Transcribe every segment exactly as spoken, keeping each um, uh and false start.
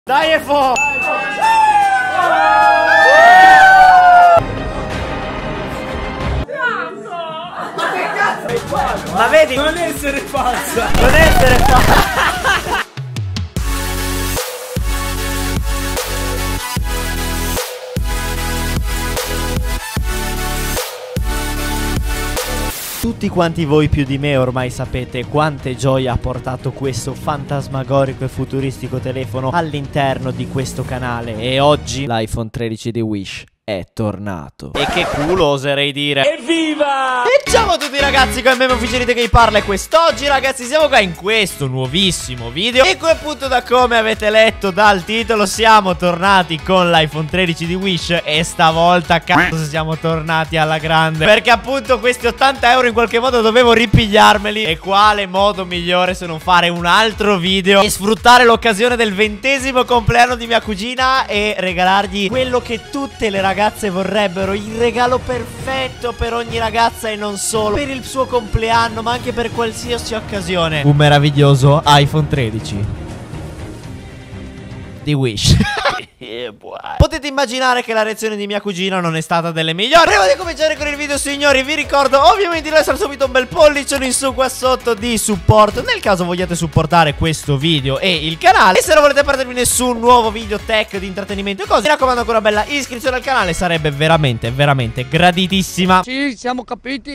Dai Efo! Ma vedi? Non essere falsa! Non essere falsa! Tutti quanti voi più di me ormai sapete quante gioie ha portato questo fantasmagorico e futuristico telefono all'interno di questo canale. E oggi l'iPhone tredici di Wish è tornato. E che culo, oserei dire. Evviva! E ciao a tutti ragazzi, come me ufficialmente che vi parla. E quest'oggi ragazzi siamo qua in questo nuovissimo video. E qui appunto, da come avete letto dal titolo, siamo tornati con l'iPhone tredici di Wish. E stavolta cazzo siamo tornati alla grande, perché appunto questi ottanta euro in qualche modo dovevo ripigliarmeli. E quale modo migliore se non fare un altro video e sfruttare l'occasione del ventesimo compleanno di mia cugina e regalargli quello che tutte le ragazze vorrebbero, il regalo perfetto per ogni ragazza e non solo per il suo compleanno, ma anche per qualsiasi occasione. Un meraviglioso iPhone tredici di Wish. Potete immaginare che la reazione di mia cugina non è stata delle migliori. Prima di cominciare con il video, signori, vi ricordo ovviamente di lasciare subito un bel pollicione in su qua sotto di supporto nel caso vogliate supportare questo video e il canale. E se non volete perdervi nessun nuovo video tech di intrattenimento e cose, mi raccomando, ancora una bella iscrizione al canale, sarebbe veramente veramente graditissima. Sì, siamo capiti.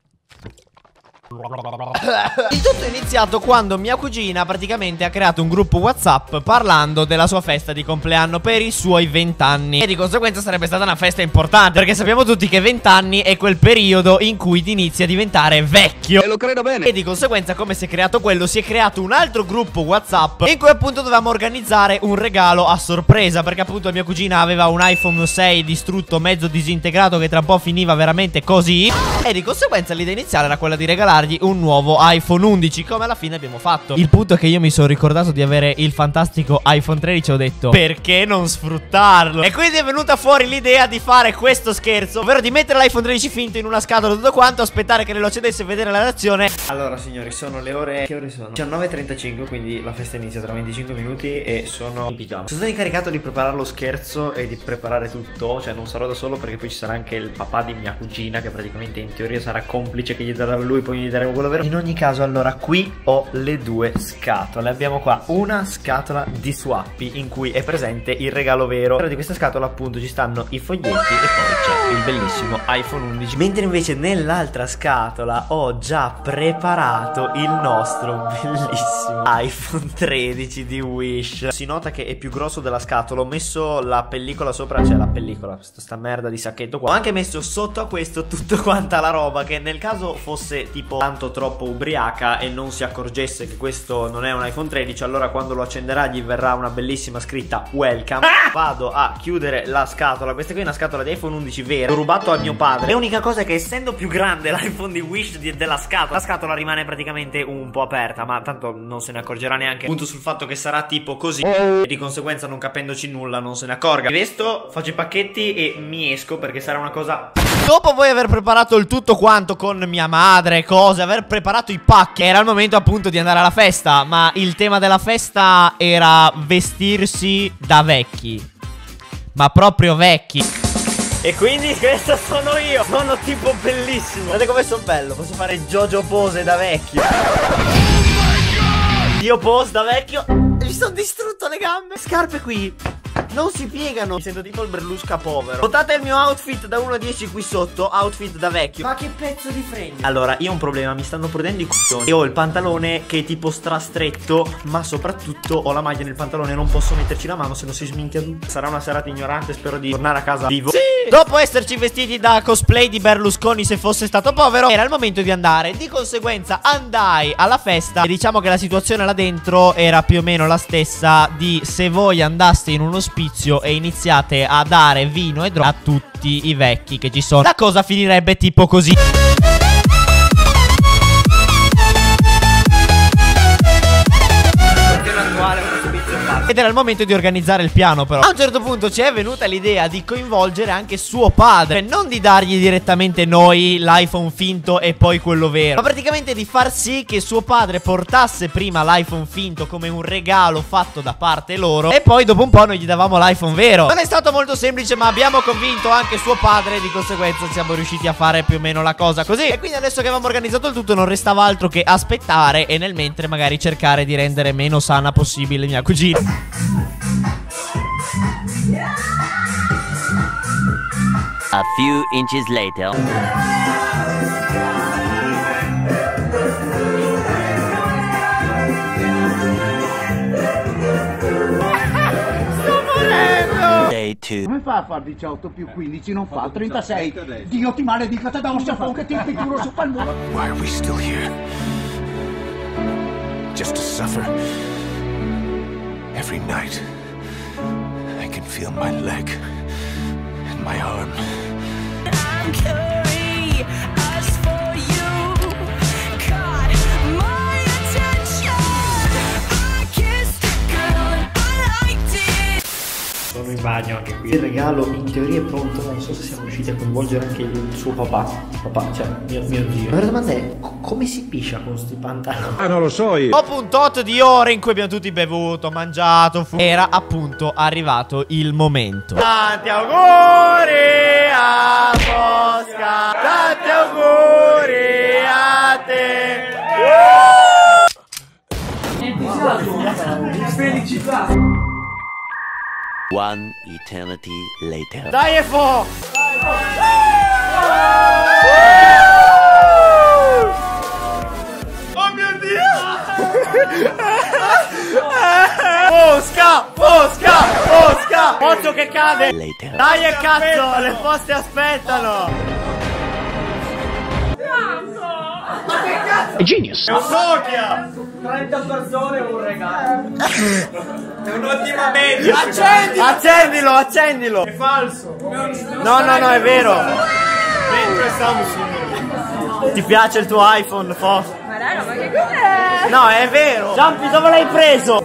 Il tutto è iniziato quando mia cugina praticamente ha creato un gruppo WhatsApp parlando della sua festa di compleanno per i suoi venti anni. E di conseguenza sarebbe stata una festa importante, perché sappiamo tutti che venti anni è quel periodo in cui ti inizi a diventare vecchio. E lo credo bene. E di conseguenza, come si è creato quello, si è creato un altro gruppo WhatsApp in cui appunto dovevamo organizzare un regalo a sorpresa, perché appunto mia cugina aveva un iPhone sei distrutto, mezzo disintegrato, che tra un po' finiva veramente così. E di conseguenza l'idea iniziale era quella di regalargli un nuovo iPhone undici, come alla fine abbiamo fatto. Il punto è che io mi sono ricordato di avere il fantastico iPhone tredici e ho detto: perché non sfruttarlo? E quindi è venuta fuori l'idea di fare questo scherzo, ovvero di mettere l'iPhone tredici finto in una scatola tutto quanto, aspettare che lo accendesse e vedere la reazione. Allora signori, sono le ore... che ore sono? diciannove e trentacinque, quindi la festa inizia tra venticinque minuti e sono in pigiama. Sono stato incaricato di preparare lo scherzo e di preparare tutto, cioè non sarò da solo perché poi ci sarà anche il papà di mia cugina, che praticamente in teoria sarà complice, che gli darà lui, poi gli daremo quello vero. In ogni caso, allora, qui ho le due scatole. Abbiamo qua una scatola di Swappy in cui è presente il regalo vero. Però di questa scatola appunto ci stanno i foglietti e poi c'è il bellissimo iPhone undici. Mentre invece nell'altra scatola ho già preparato il nostro bellissimo iPhone tredici di Wish. Si nota che è più grosso della scatola. Ho messo la pellicola sopra, cioè la pellicola, sta merda di sacchetto qua. Ho anche messo sotto a questo tutta quanta la roba, che nel caso fosse tipo tanto troppo ubriaca e non si accorgesse che questo non è un iPhone tredici, allora quando lo accenderà gli verrà una bellissima scritta welcome. ah! Vado a chiudere la scatola. Questa qui è una scatola di iPhone undici vera, l'ho rubato a mio padre. L'unica cosa è che essendo più grande l'iPhone di Wish di, della scatola, la scatola rimane praticamente un po' aperta, ma tanto non se ne accorgerà neanche, appunto sul fatto che sarà tipo così, e di conseguenza non capendoci nulla non se ne accorga. Mi vesto, faccio i pacchetti e mi esco, perché sarà una cosa... Dopo voi aver preparato il tutto quanto con mia madre, cose, aver preparato i pacchi, era il momento appunto di andare alla festa. Ma il tema della festa era vestirsi da vecchi, ma proprio vecchi. E quindi questo sono io. Sono tipo bellissimo. Guardate come sono bello. Posso fare JoJo pose da vecchio. Io pose da vecchio. Mi sono distrutto le gambe. Scarpe qui non si piegano. Mi sento tipo il Berlusca povero. Votate il mio outfit da uno a dieci qui sotto. Outfit da vecchio. Ma che pezzo di fregno. Allora, io ho un problema, mi stanno prendendo i coglioni. E ho il pantalone che è tipo strastretto, ma soprattutto ho la maglia nel pantalone. Non posso metterci la mano, se no si sminchia tutto. Sarà una serata ignorante, spero di tornare a casa vivo. Sì! Dopo esserci vestiti da cosplay di Berlusconi se fosse stato povero, era il momento di andare. Di conseguenza andai alla festa. E diciamo che la situazione là dentro era più o meno la stessa di se voi andaste in un ospizio e iniziate a dare vino e droga a tutti i vecchi che ci sono. La cosa finirebbe tipo così. Ed era il momento di organizzare il piano, però. A un certo punto ci è venuta l'idea di coinvolgere anche suo padre. Non di dargli direttamente noi l'iPhone finto e poi quello vero, ma praticamente di far sì che suo padre portasse prima l'iPhone finto come un regalo fatto da parte loro, e poi dopo un po' noi gli davamo l'iPhone vero. Non è stato molto semplice, ma abbiamo convinto anche suo padre e di conseguenza siamo riusciti a fare più o meno la cosa così. E quindi adesso che avevamo organizzato il tutto non restava altro che aspettare e nel mentre magari cercare di rendere meno sana possibile mia cugina. A few inches later. Come fa a far diciotto più quindici? Non fa trentasei. Dio ti maledica, te da un sapone che ti pituro su quel muro. Why are we still here? Just to suffer? Every night I can feel my leg and my arm. I'm curious for you. Caught my attention. I kissed a girl and I liked it. Sono in bagno anche qui. Il regalo in teoria è pronto, ma non so se siamo riusciti a coinvolgere anche il suo papà. Papà, cioè mio, mio zio. La vera domanda è: co come si piscia con sti pantaloni? Ah, non lo so io. Dopo un tot di ore in cui abbiamo tutti bevuto, mangiato, fu era appunto arrivato il momento. Tanti auguri a Posca, tanti auguri a te. Felicità. One eternity later. Dai e fo! Oh mio Dio! Posca! Posca! Posca! Occhio che cade! Later. Dai e cazzo! Le poste aspettano! È genius! È un Nokia! trenta persone e un regalo. È un'ottima media. Accendi! Accendilo, accendilo! È falso. No, no, no, è vero! Dentro è Samsung. Ti piace il tuo iPhone, Fo? Ma dai, ma che cos'è? No, è vero! Giampi, dove l'hai preso?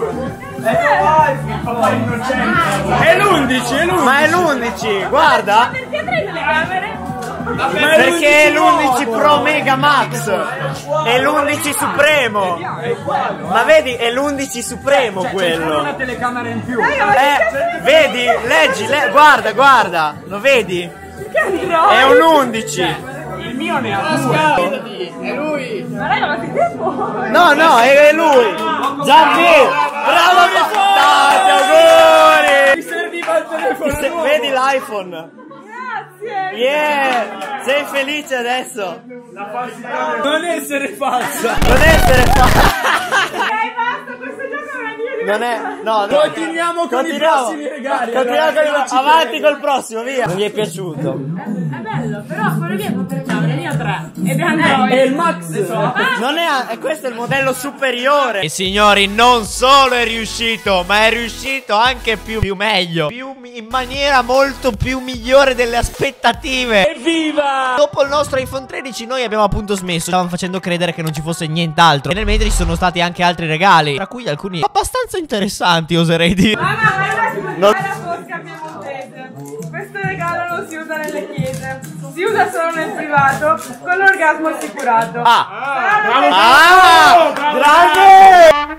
È l'undici, è l'undici. Ma è l'undici, guarda! Perché tre telecamere? Perché è l'undici Pro Mega Max. È l'undici Supremo. Ma vedi, è l'undici Supremo quello. Una telecamera in più. Eh, vedi, leggi, le guarda, guarda. Lo vedi? È un undici. Il mio ne ha due. È lui. Ma dai, ma che tempo? No, no, è lui. Giampi, bravo, tanti auguri. Mi serviva il telefono Se- nuovo. Vedi l'iPhone. Grazie. Yeah, sei felice adesso? Non essere falsa. Non essere fa. Dai, basta, questo gioco è una dio di Non è. No, no. Continuiamo con i prossimi regali. Continuiamo con i Allora, pro- avanti col prossimo, via. Non mi è piaciuto. È bello, però quello lì è con telecamere, ne ho tre. Ed è Android. È il Max. Non è. È questo è il modello superiore. E signori, non solo è riuscito, ma è riuscito anche più, più meglio. Più mi- in maniera molto più migliore delle aspettative. Evviva! Dopo il nostro iPhone tredici noi abbiamo appunto smesso. Stavamo facendo credere che non ci fosse nient'altro. E nel mentre ci sono stati anche altri regali, tra cui alcuni abbastanza interessanti, oserei dire. Ma no, ma ragazzi, Non- non è la Posca piemontese. Questo regalo non si usa nelle chiese. Si usa solo nel privato, con l'orgasmo assicurato. Ah, Sarà da ah, grande!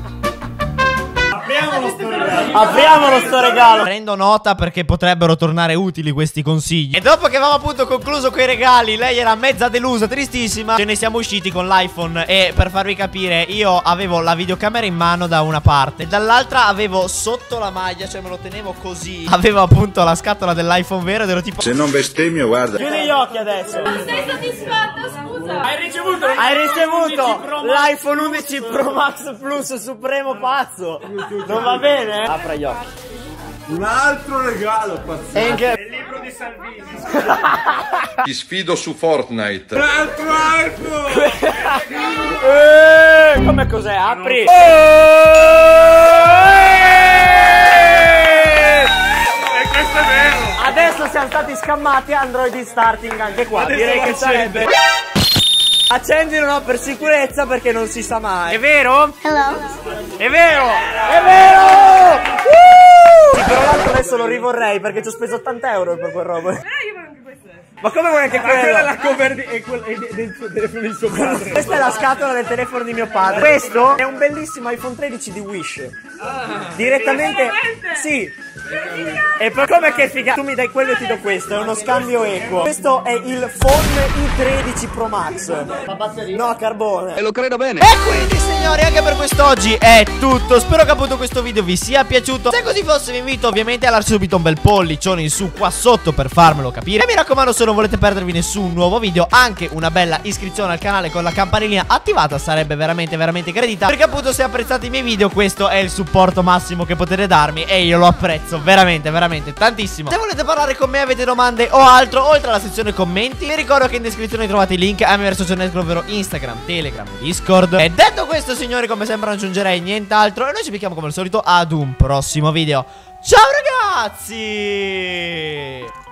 Apriamolo sto regalo. Prendo nota perché potrebbero tornare utili questi consigli. E dopo che avevamo appunto concluso quei regali, lei era mezza delusa, tristissima. Ce ne siamo usciti con l'iPhone. E per farvi capire, io avevo la videocamera in mano da una parte, dall'altra avevo sotto la maglia, cioè me lo tenevo così. Avevo appunto la scatola dell'iPhone vero ed ero tipo: Se non bestemmio, guarda. chiudi gli occhi adesso. Non sei soddisfatta, scusa? Hai ricevuto Hai ricevuto l'iPhone undici Pro Max Plus Supremo pazzo. Non va bene? Apra gli occhi. Un altro regalo pazzesco. E anche il libro di Salvini. Ti sfido su Fortnite. L'altro iPhone. eh, come cos'è? Apri. Eh! E questo è vero. Adesso siamo stati scammati. Android starting anche qua. Adesso Direi che lo accende. sarebbe. Accendilo, no, per sicurezza, perché non si sa mai. È vero? Hello. È vero! È vero! Uh! Sì, però l'altro adesso lo rivorrei perché ci ho speso ottanta euro per quel robo. Però io voglio anche questo adesso. Ma come vuoi anche quello? Quella è la cover di, è quella- è de- del suo telefono di suo padre. Questa è la scatola del telefono di mio padre. Questo è un bellissimo iPhone tredici di Wish. Direttamente. Veramente? Sì. E poi come che figa? Tu mi dai quello e ti do questo. È uno scambio equo. Questo è il Phone i tredici Pro Max. La batteria? No, a carbone. E lo credo bene. E quindi signori, anche per quest'oggi è tutto. Spero che appunto questo video vi sia piaciuto. Se così fosse vi invito ovviamente a lasciare subito un bel pollicione in su qua sotto per farmelo capire. E mi raccomando, se non volete perdervi nessun nuovo video, anche una bella iscrizione al canale con la campanellina attivata sarebbe veramente veramente gradita, perché appunto se apprezzate i miei video questo è il supporto massimo che potete darmi e io lo apprezzo veramente veramente tantissimo. Se volete parlare con me, avete domande o altro, oltre alla sezione commenti, vi ricordo che in descrizione trovate i link ai miei social network, ovvero Instagram, Telegram e Discord. E detto questo signori, come sempre non aggiungerei nient'altro e noi ci becchiamo come al solito ad un prossimo video. Ciao ragazzi!